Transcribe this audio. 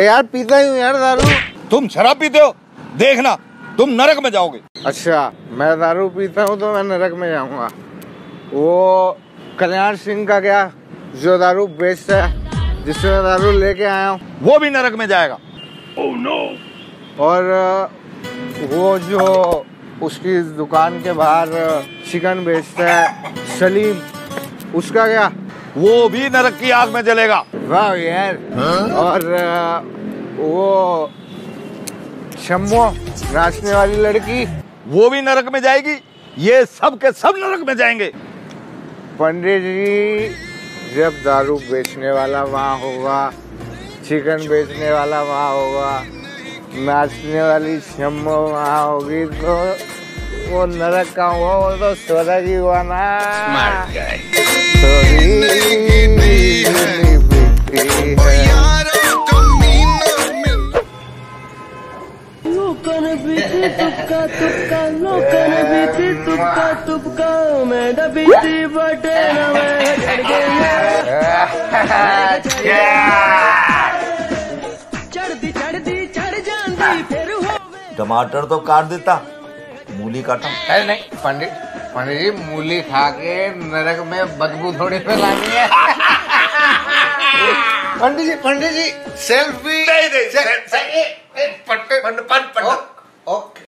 यार पीता ही हूँ यार दारू। तुम शराब पीते हो, देखना तुम नरक में जाओगे। अच्छा, मैं दारू पीता हूँ तो मैं नरक में जाऊंगा। वो कल्याण सिंह का क्या, जो दारू बेचता है, जिससे मैं दारू लेके आया हूँ, वो भी नरक में जाएगा। Oh no. और वो जो उसकी दुकान के बाहर चिकन बेचता है, सलीम, उसका क्या? वो भी नरक की आग में जलेगा। वाह यार। और वो शम्मो, नाचने वाली लड़की, वो भी नरक में जाएगी। ये सब के सब नरक में जाएंगे। पंडित जी, जब दारू बेचने वाला वहाँ होगा, चिकन बेचने वाला वहाँ होगा, नाचने वाली शम्मो वहाँ होगी, तो वो नरक का हुआ, वो तो स्वर्ग ही हुआ ना। टमाटर तो काट देता, मूली काटा। अरे नहीं पंडित जी, मूली खा के नरक में बदबू थोड़ी फैलानी है। पंडित जी सेल्फी। नहीं, ओके।